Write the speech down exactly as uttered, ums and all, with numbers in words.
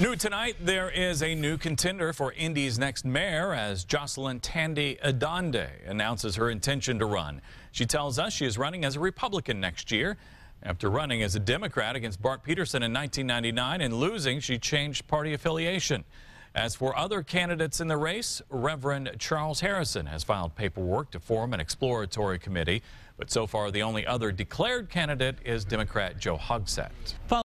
New tonight, there is a new contender for Indy's next mayor as Jocelyn-Tandy Adande announces her intention to run. She tells us she is running as a Republican next year. After running as a Democrat against Bart Peterson in nineteen ninety-nine and losing, she changed party affiliation. As for other candidates in the race, Reverend Charles Harrison has filed paperwork to form an exploratory committee. But so far, the only other declared candidate is Democrat Joe Hogsett.